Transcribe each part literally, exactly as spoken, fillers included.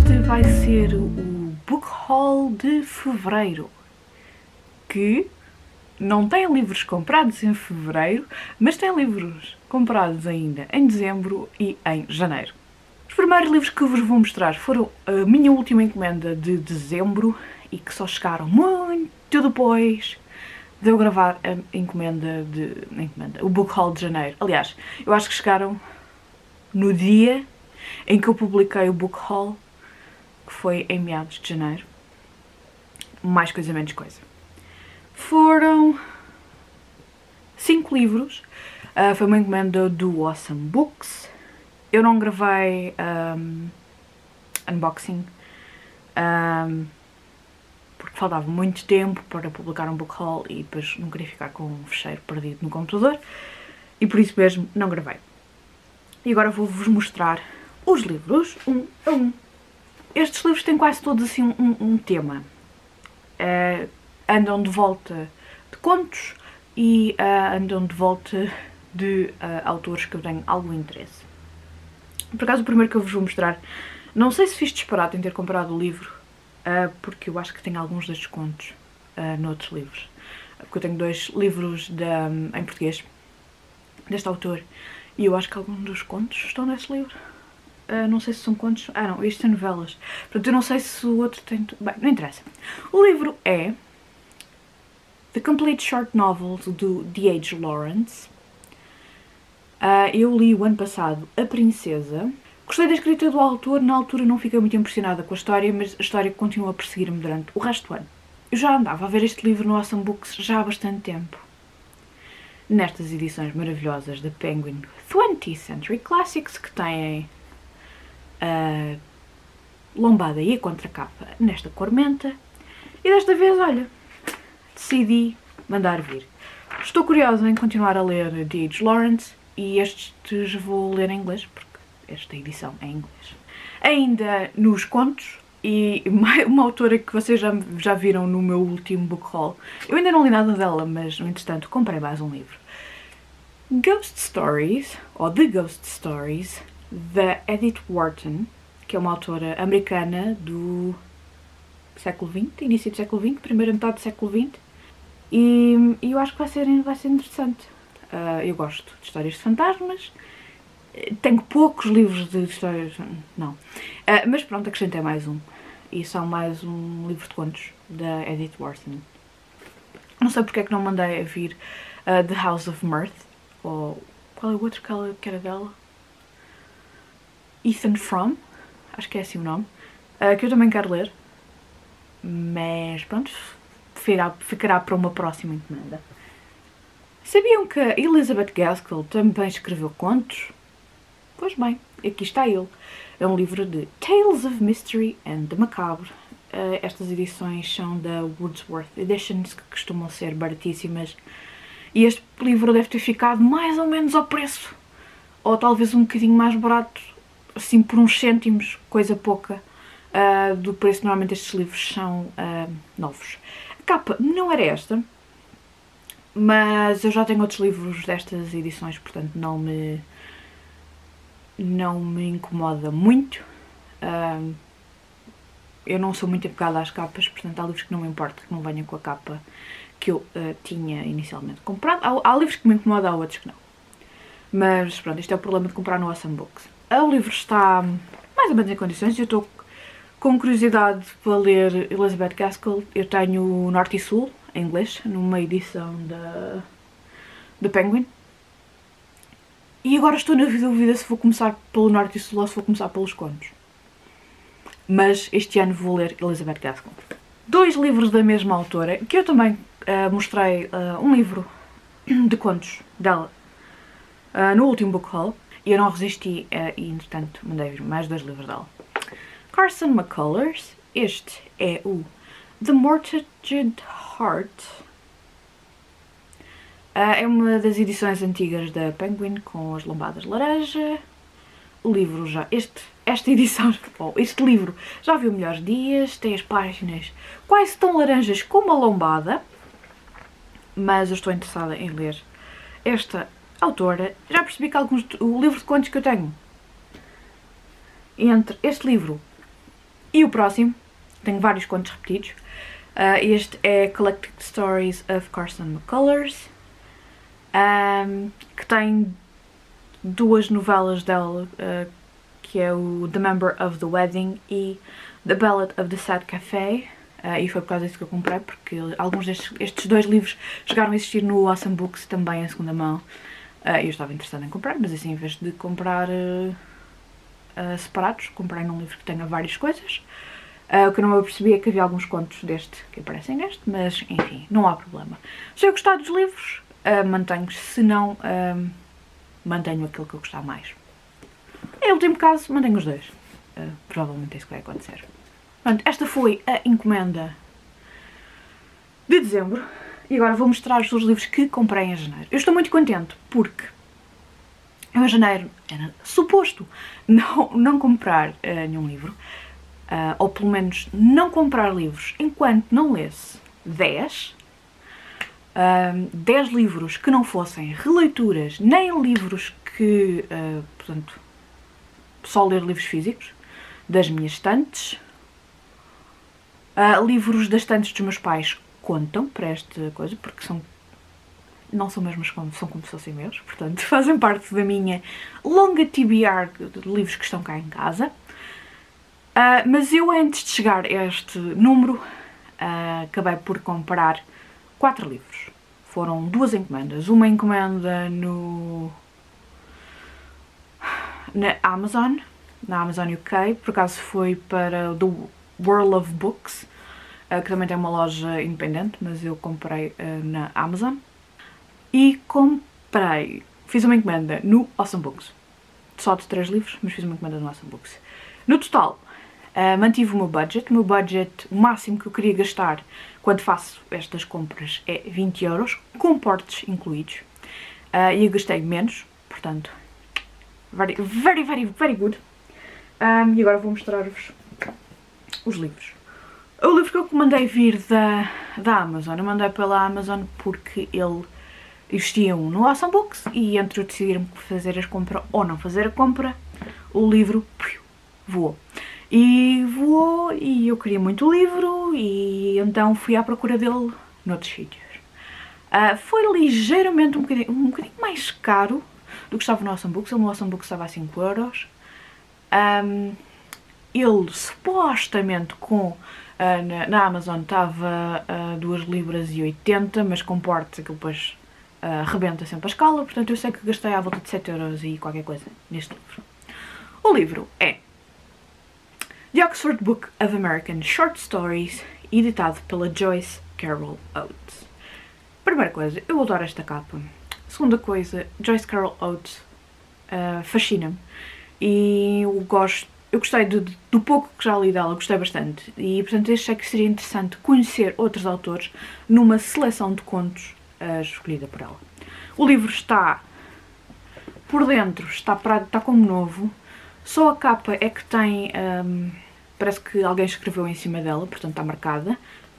Este vai ser o Book Haul de Fevereiro, que não tem livros comprados em Fevereiro, mas tem livros comprados ainda em Dezembro e em Janeiro. Os primeiros livros que vos vou mostrar foram a minha última encomenda de Dezembro e que só chegaram muito depois de eu gravar a encomenda de... A encomenda, o Book Haul de Janeiro. Aliás, eu acho que chegaram no dia em que eu publiquei o Book Haul, que foi em meados de Janeiro. Mais coisa, menos coisa. Foram cinco livros. Uh, foi uma encomenda do Awesome Books. Eu não gravei um, unboxing um, porque faltava muito tempo para publicar um book haul e depois não queria ficar com um fecheiro perdido no computador e por isso mesmo não gravei. E agora vou-vos mostrar os livros um a um. Estes livros têm quase todos assim um, um tema. Uh, andam de volta de contos e uh, andam de volta de uh, autores que eu tenho algum interesse. Por acaso o primeiro que eu vos vou mostrar, não sei se fiz disparate em ter comprado o livro, uh, porque eu acho que tem alguns destes contos uh, noutros livros. Porque eu tenho dois livros de, um, em português deste autor e eu acho que alguns dos contos estão nesse livro. Uh, não sei se são contos... Ah não, isto são novelas. Portanto eu não sei se o outro tem... Bem, não interessa. O livro é The Complete Short Novels do D H Lawrence. Uh, eu li o ano passado A Princesa. Gostei da escrita do autor, na altura não fiquei muito impressionada com a história, mas a história continua a perseguir-me durante o resto do ano. Eu já andava a ver este livro no Awesome Books já há bastante tempo. Nestas edições maravilhosas da Penguin twentieth Century Classics, que têm a lombada e a contracapa nesta cor menta. E desta vez, olha, decidi mandar vir. Estou curiosa em continuar a ler D H Lawrence e estes vou ler em inglês, porque esta edição é em inglês. Ainda nos contos, e uma autora que vocês já, já viram no meu último book haul, eu ainda não li nada dela, mas no entretanto comprei mais um livro. Ghost Stories, ou The Ghost Stories, da Edith Wharton, que é uma autora americana do século vinte, início do século vinte, primeira metade do século vinte, e, e eu acho que vai ser, vai ser interessante. Uh, eu gosto de histórias de fantasmas, tenho poucos livros de histórias, não, uh, mas pronto, acrescentei mais um, e são mais um livro de contos da Edith Wharton. Não sei porque é que não mandei a vir uh, The House of Mirth, ou qual é o outro que, ela, que era dela? Ethan Frome, acho que é assim o nome, uh, que eu também quero ler, mas pronto, ficará, ficará para uma próxima encomenda. Sabiam que a Elizabeth Gaskell também escreveu contos? Pois bem, aqui está ele. É um livro de Tales of Mystery and the Macabre. Uh, estas edições são da Wordsworth Editions, que costumam ser baratíssimas. E este livro deve ter ficado mais ou menos ao preço. Ou talvez um bocadinho mais barato, assim por uns cêntimos, coisa pouca, uh, do preço. Normalmente estes livros são uh, novos. A capa não era esta, mas eu já tenho outros livros destas edições, portanto não me, não me incomoda muito. Uh, eu não sou muito apegada às capas, portanto há livros que não me importa que não venham com a capa que eu uh, tinha inicialmente comprado. Há, há livros que me incomodam, há outros que não. Mas pronto, isto é o problema de comprar no Awesome Books. O livro está mais ou menos em condições. Eu estou com curiosidade para ler Elizabeth Gaskell. Eu tenho o Norte e Sul, em inglês, numa edição da, da Penguin. E agora estou na dúvida se vou começar pelo Norte e Sul ou se vou começar pelos contos. Mas este ano vou ler Elizabeth Gaskell. Dois livros da mesma autora, que eu também uh, mostrei uh, um livro de contos dela uh, no último book haul. E eu não resisti uh, e, entretanto, mandei vir mais dois livros dela. Carson McCullers. Este é o The Mortgaged Heart. Uh, é uma das edições antigas da Penguin, com as lombadas laranja. O livro já... Este, esta edição... Oh, este livro já viu melhores dias. Tem as páginas quase tão laranjas como a lombada. Mas eu estou interessada em ler esta autora. Já percebi que alguns... O livro de contos que eu tenho entre este livro E o próximo, tenho vários contos repetidos. Uh, este é Collected Stories of Carson McCullers, um, que tem duas novelas dela, uh, que é o The Member of the Wedding e The Ballad of the Sad Café. Uh, e foi por causa disso que eu comprei, porque alguns destes estes dois livros chegaram a existir no Awesome Books, também em segunda mão. Uh, eu estava interessada em comprar, mas assim, em vez de comprar uh, uh, separados, comprei num livro que tenha várias coisas. Uh, o que eu não me apercebi é que havia alguns contos deste que aparecem neste, mas enfim, não há problema. Se eu gostar dos livros, uh, mantenho, se não, uh, mantenho aquilo que eu gostar mais. Em último caso, mantenho os dois. Uh, provavelmente é isso que vai acontecer. Pronto, esta foi a encomenda de dezembro e agora vou mostrar-vos os livros que comprei em janeiro. Eu estou muito contente porque em janeiro era suposto não, não comprar uh, nenhum livro, uh, ou pelo menos não comprar livros enquanto não lesse dez. Uh, dez livros que não fossem releituras, nem livros que, uh, portanto, só ler livros físicos das minhas estantes. Uh, livros das estantes dos meus pais contam para esta coisa, porque são, não são mesmo como, são como se fossem meus, portanto fazem parte da minha longa T B R de livros que estão cá em casa. Uh, mas eu, antes de chegar a este número, uh, acabei por comprar quatro livros. Foram duas encomendas. Uma encomenda no... na Amazon, na Amazon U K, por acaso foi para o The World of Books, uh, que também tem uma loja independente, mas eu comprei uh, na Amazon. E comprei, fiz uma encomenda no Awesome Books, só de três livros, mas fiz uma encomenda no Awesome Books. No total, uh, mantive o meu budget, o meu budget, o máximo que eu queria gastar quando faço estas compras é vinte euros, com portes incluídos, uh, e eu gastei menos, portanto, very, very, very, very good. Um, e agora vou mostrar-vos os livros. O livro que eu mandei vir da, da Amazon, eu mandei pela Amazon porque ele existia um no Awesome Books e entre eu decidir-me fazer a compra ou não fazer a compra, o livro piu, voou. E voou e eu queria muito o livro e então fui à procura dele noutros sítios. Uh, foi ligeiramente um bocadinho, um bocadinho mais caro do que estava no Awesome Books. Ele no Awesome Books estava a cinco euros. Um, ele supostamente com uh, na, na Amazon estava a uh, duas libras e oitenta, mas com portes aquilo depois uh, rebenta sempre a escala, portanto eu sei que gastei à volta de sete euros e qualquer coisa neste livro. O livro é The Oxford Book of American Short Stories, editado pela Joyce Carol Oates. Primeira coisa, eu adoro esta capa. Segunda coisa, Joyce Carol Oates uh, fascina-me e eu gosto, eu gostei de, de, do pouco que já li dela, gostei bastante e portanto achei que seria interessante conhecer outros autores numa seleção de contos uh, escolhida por ela. O livro está por dentro, está, para, está como novo, só a capa é que tem, um, parece que alguém escreveu em cima dela, portanto está marcada.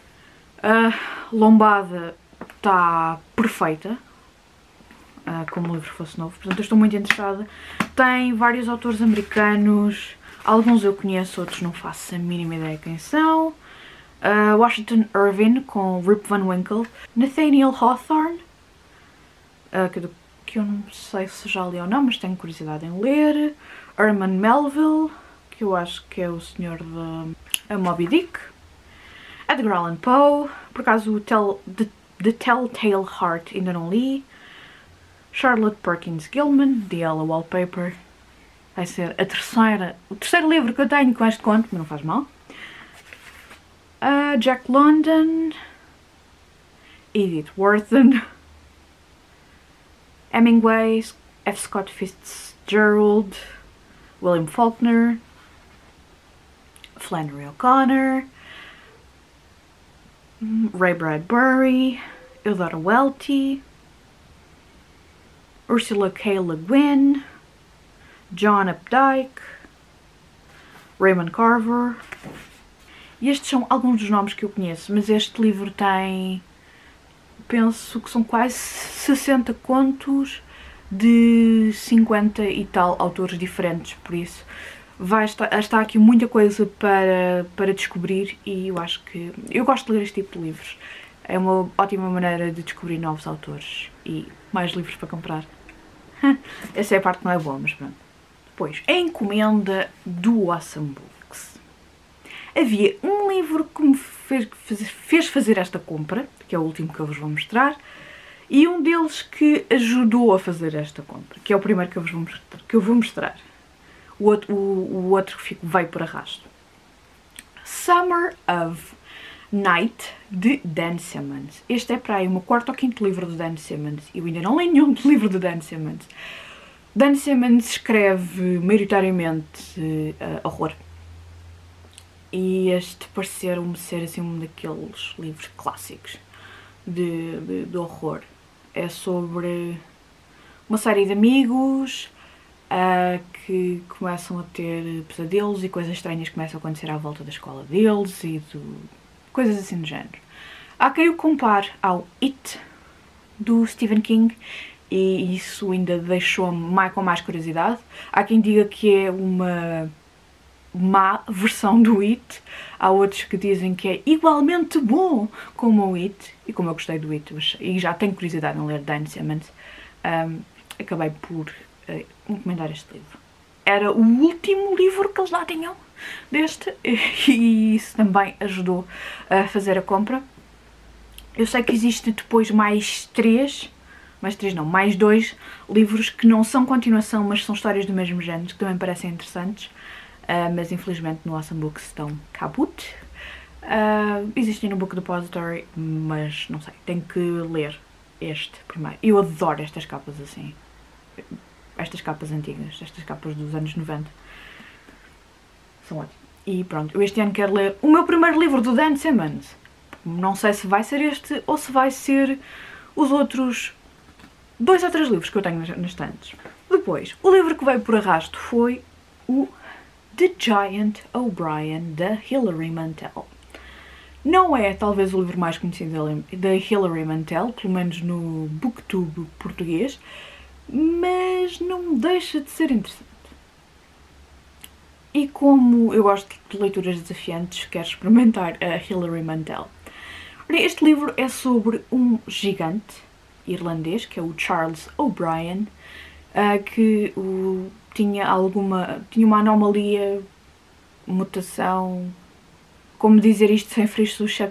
A lombada está perfeita, Uh, como o livro fosse novo, portanto eu estou muito interessada. Tem vários autores americanos, alguns eu conheço, outros não faço a mínima ideia quem são. Uh, Washington Irving com Rip Van Winkle, Nathaniel Hawthorne, uh, que, que eu não sei se já li ou não, mas tenho curiosidade em ler. Herman Melville, que eu acho que é o senhor de Moby Dick. Edgar Allan Poe, por acaso o Tell, The, The Telltale Heart ainda não li. Charlotte Perkins Gilman, The Yellow Wallpaper. Vai ser a terceira, o terceiro livro que eu tenho com este conto, mas não faz mal. Uh, Jack London, Edith Wharton, Hemingway, F. Scott Fitzgerald, William Faulkner, Flannery O'Connor, Ray Bradbury, Eudora Welty, Ursula K. Le Guin, John Updike, Raymond Carver. E estes são alguns dos nomes que eu conheço, mas este livro tem, penso que são quase sessenta contos de cinquenta e tal autores diferentes, por isso vai estar, está aqui muita coisa para, para descobrir e eu acho que... Eu gosto de ler este tipo de livros. É uma ótima maneira de descobrir novos autores e mais livros para comprar. Essa é a parte que não é boa, mas pronto. Depois, a encomenda do Awesome Books. Havia um livro que me fez, fez fazer esta compra, que é o último que eu vos vou mostrar, e um deles que ajudou a fazer esta compra, que é o primeiro que eu vos vou mostrar. Que eu vou mostrar. O outro, o, o outro veio por arrasto. Summer of Night, de Dan Simmons. Este é para aí o meu quarto ou quinto livro de Dan Simmons. Eu ainda não li nenhum livro de Dan Simmons. Dan Simmons escreve maioritariamente uh, horror. E este pareceu-me ser assim um daqueles livros clássicos de, de, de horror. É sobre uma série de amigos uh, que começam a ter pesadelos e coisas estranhas começam a acontecer à volta da escola deles e do, coisas assim do género. Há quem o compare ao It, do Stephen King, e isso ainda deixou-me com mais curiosidade. Há quem diga que é uma má versão do It, há outros que dizem que é igualmente bom como o It, e como eu gostei do It e já tenho curiosidade em ler Dan Simmons, um, acabei por uh, encomendar este livro. Era o último livro que eles lá tinham deste e isso também ajudou a fazer a compra. Eu sei que existe depois mais três, mais três não, mais dois livros que não são continuação, mas são histórias do mesmo género, que também parecem interessantes. Uh, mas infelizmente no Awesome Books estão caput. Uh, existem no Book Depository, mas não sei, tenho que ler este primeiro. Eu adoro estas capas assim, estas capas antigas, estas capas dos anos noventa. São ótimas. E pronto, eu este ano quero ler o meu primeiro livro do Dan Simmons. Não sei se vai ser este ou se vai ser os outros dois ou três livros que eu tenho nas, nas estantes. Depois, o livro que veio por arrasto foi o The Giant O'Brien, da Hilary Mantel. Não é talvez o livro mais conhecido da Hilary Mantel, pelo menos no Booktube português, mas não deixa de ser interessante. E como eu gosto de leituras desafiantes, quero experimentar a Hilary Mantel. Este livro é sobre um gigante irlandês, que é o Charles O'Brien, que o tinha alguma, tinha uma anomalia, mutação, como dizer isto sem ferir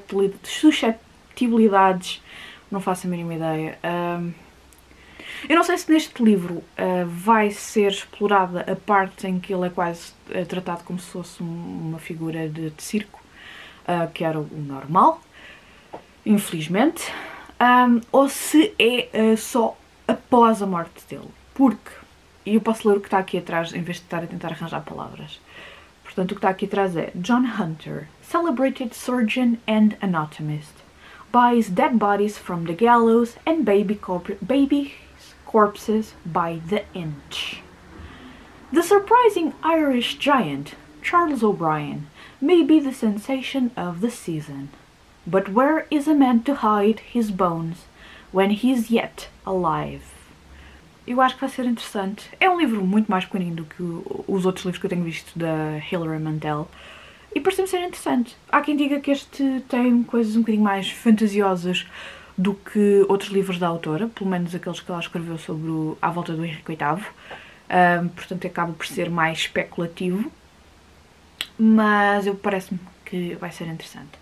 susceptibilidades, não faço a mínima ideia. Um, eu não sei se neste livro uh, vai ser explorada a parte em que ele é quase uh, tratado como se fosse um, uma figura de, de circo, uh, que era o normal, infelizmente, um, ou se é uh, só após a morte dele, porque e eu posso ler o que está aqui atrás em vez de estar a tentar arranjar palavras. Portanto, o que está aqui atrás é John Hunter, celebrated surgeon and anatomist, buys dead bodies from the gallows and baby, corp baby corpses by the inch. The surprising Irish giant, Charles O'Brien, may be the sensation of the season. But where is a man to hide his bones when he is yet alive? Eu acho que vai ser interessante. É um livro muito mais pequenino do que os outros livros que eu tenho visto da Hilary Mantel. E parece-me ser interessante. Há quem diga que este tem coisas um bocadinho mais fantasiosas do que outros livros da autora. Pelo menos aqueles que ela escreveu sobre o, à volta do Henrique oitavo. Um, portanto, acaba por ser mais especulativo. Mas eu parece-me que vai ser interessante.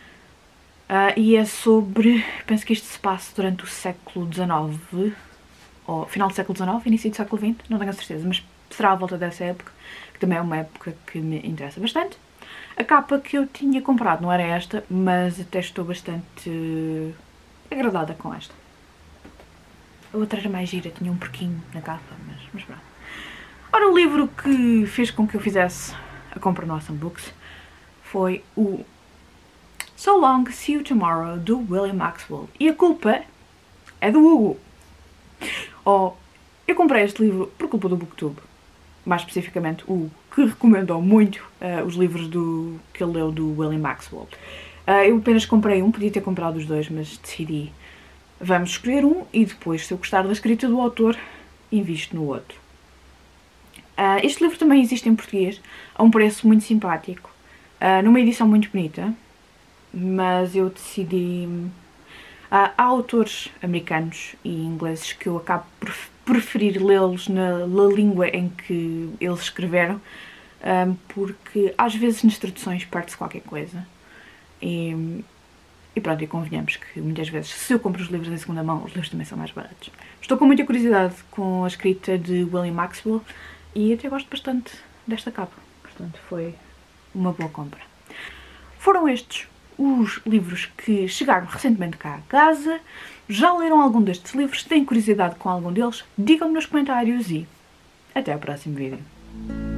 Uh, e é sobre... Penso que isto se passa durante o século dezenove... ou final do século dezenove, início do século vinte, não tenho a certeza, mas será à volta dessa época, que também é uma época que me interessa bastante. A capa que eu tinha comprado não era esta, mas até estou bastante agradada com esta. A outra era mais gira, tinha um porquinho na capa, mas, mas pronto. Ora, o livro que fez com que eu fizesse a compra no Awesome Books foi o So Long, See You Tomorrow, do William Maxwell. E a culpa é do Hugo. Oh, eu comprei este livro por culpa do Booktube, mais especificamente o que recomendou muito uh, os livros do, que ele leu do William Maxwell. Uh, eu apenas comprei um, podia ter comprado os dois, mas decidi, vamos escolher um e depois, se eu gostar da escrita do autor, invisto no outro. Uh, este livro também existe em português, a um preço muito simpático, uh, numa edição muito bonita, mas eu decidi... Uh, há autores americanos e ingleses que eu acabo por preferir lê-los na, na língua em que eles escreveram, um, porque às vezes nas traduções perde-se qualquer coisa. E, e pronto, e convenhamos que muitas vezes, se eu compro os livros em segunda mão, os livros também são mais baratos. Estou com muita curiosidade com a escrita de William Maxwell e até gosto bastante desta capa, portanto foi uma boa compra. Foram estes os livros que chegaram recentemente cá a casa. Já leram algum destes livros? Se têm curiosidade com algum deles, digam-me nos comentários e até ao próximo vídeo.